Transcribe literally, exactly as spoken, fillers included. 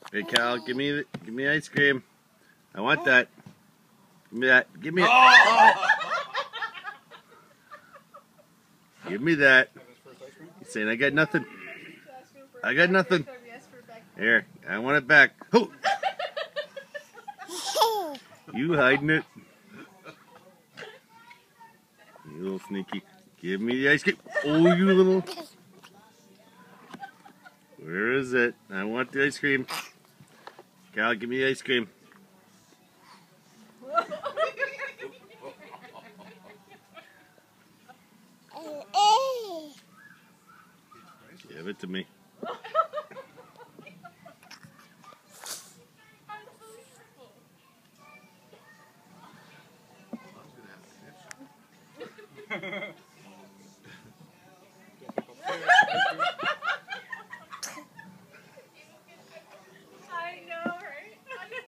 Hey Cal, give me the, give me ice cream. I want that. Give me that. Give me it. Oh! Give me that. He's saying I got nothing. I got nothing. Here, I want it back. Oh! You hiding it. You little sneaky. Give me the ice cream. Oh, you little. Where is it? I want the ice cream. Cal, give me the ice cream. Give it to me. Ha ha ha.